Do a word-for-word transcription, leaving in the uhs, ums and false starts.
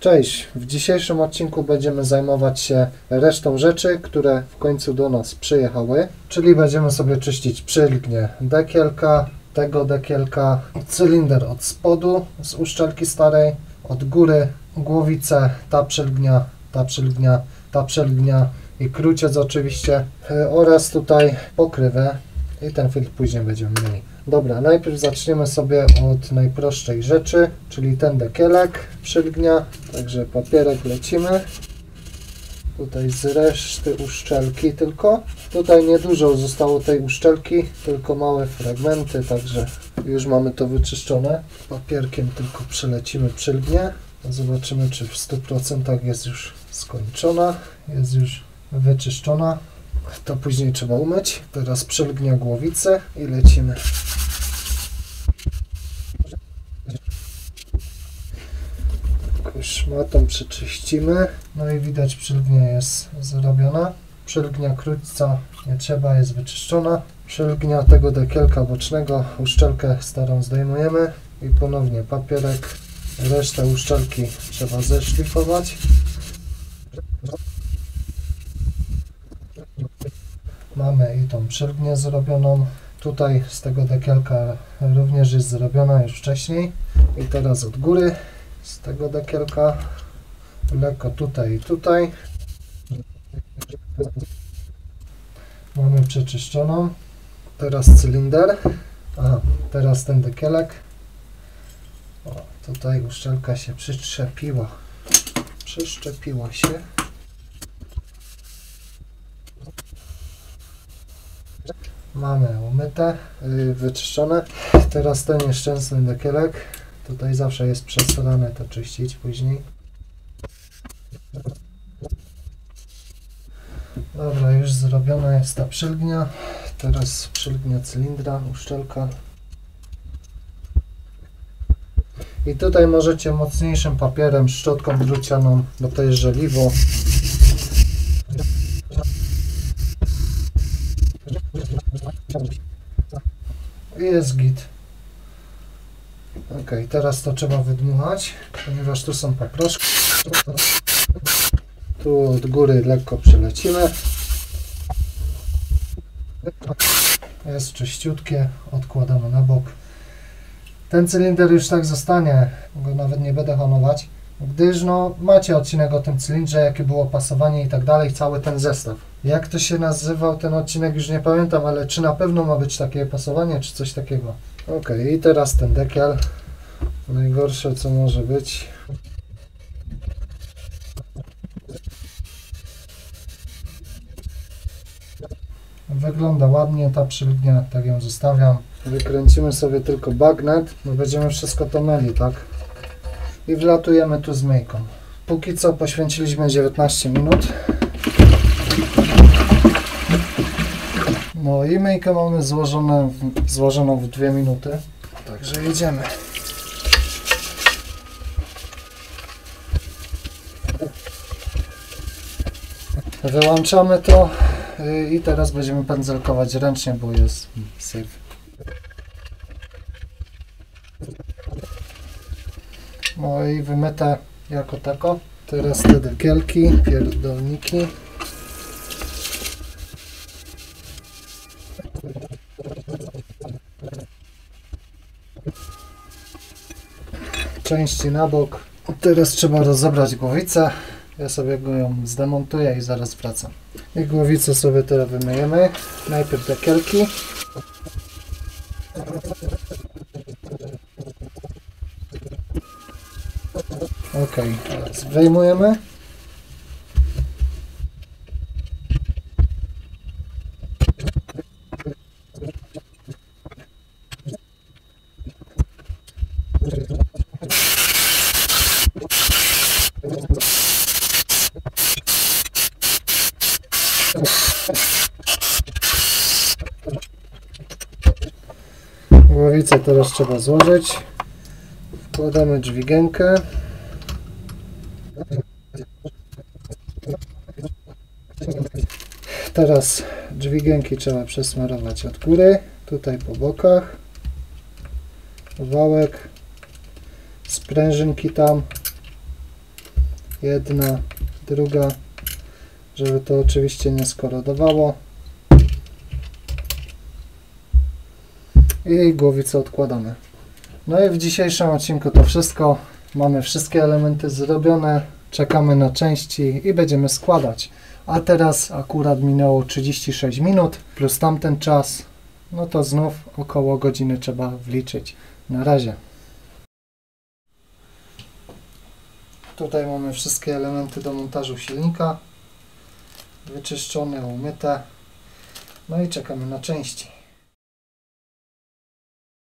Cześć! W dzisiejszym odcinku będziemy zajmować się resztą rzeczy, które w końcu do nas przyjechały. Czyli będziemy sobie czyścić przylgnię dekielka, tego dekielka, cylinder od spodu z uszczelki starej, od góry głowicę, ta przylgnia, ta przylgnia, ta przylgnia i kruciec oczywiście oraz tutaj pokrywę i ten filtr później będziemy mieli. Dobra, najpierw zaczniemy sobie od najprostszej rzeczy, czyli ten dekielek, przylgnia, także papierek lecimy. Tutaj z reszty uszczelki tylko. Tutaj niedużo zostało tej uszczelki, tylko małe fragmenty, także już mamy to wyczyszczone. Papierkiem tylko przelecimy przylgnię. Zobaczymy, czy w stu procentach jest już skończona, jest już wyczyszczona. To później trzeba umyć. Teraz przylgnia głowicy i lecimy. Szmatą przeczyścimy. No i widać, przylgnia jest zrobiona. Przylgnia krućca nie trzeba, jest wyczyszczona. Przylgnia tego dekielka bocznego, uszczelkę starą zdejmujemy i ponownie papierek. Resztę uszczelki trzeba zeszlifować. Mamy i tą przylgnię zrobioną. Tutaj z tego dekielka również jest zrobiona już wcześniej. I teraz od góry z tego dekielka lekko tutaj i tutaj. Mamy przeczyszczoną. Teraz cylinder. Aha, teraz ten dekielek. O, tutaj uszczelka się przyczepiła. Przyszczepiła się. Mamy umyte, yy, wyczyszczone. Teraz ten nieszczęsny dekielek. Tutaj zawsze jest przesolane, to czyścić później. Dobra, już zrobiona jest ta przylgnia. Teraz przylgnia cylindra, uszczelka. I tutaj możecie mocniejszym papierem, szczotką drucianą, bo to jest żeliwo. I jest git. Ok, teraz to trzeba wydmuchać, ponieważ tu są paproszki. Tu od góry lekko przelecimy. Jest czyściutkie, odkładamy na bok. Ten cylinder już tak zostanie, go nawet nie będę honować, gdyż no macie odcinek o tym cylindrze, jakie było pasowanie i tak dalej, cały ten zestaw. Jak to się nazywał ten odcinek, już nie pamiętam, ale czy na pewno ma być takie pasowanie, czy coś takiego. Ok, i teraz ten dekiel. Najgorsze, co może być. Wygląda ładnie ta przylgnia, tak ją zostawiam. Wykręcimy sobie tylko bagnet, bo będziemy wszystko to myli, tak? I wlatujemy tu z myjką. Póki co poświęciliśmy dziewiętnaście minut. No i myjkę mamy złożone, złożoną w dwie minuty. Także jedziemy. Wyłączamy to i teraz będziemy pędzelkować ręcznie, bo jest syf. No i wymyte jako tako. Teraz te dekielki, pierdolniki. Części na bok. Teraz trzeba rozebrać głowicę. Ja sobie go ją zdemontuję i zaraz wracam. I głowicę sobie teraz wymyjemy. Najpierw dekielki. Ok, teraz wyjmujemy. Głowicę teraz trzeba złożyć. Wkładamy dźwigienkę. Teraz dźwigienki trzeba przesmarować od góry, tutaj po bokach. Wałek, sprężynki tam. jedna, druga, żeby to oczywiście nie skorodowało. I głowicę odkładamy. No i w dzisiejszym odcinku to wszystko. Mamy wszystkie elementy zrobione, czekamy na części i będziemy składać. A teraz akurat minęło trzydzieści sześć minut plus tamten czas, no to znów około godziny trzeba wliczyć. Na razie. Tutaj mamy wszystkie elementy do montażu silnika, wyczyszczone, umyte. No i czekamy na części.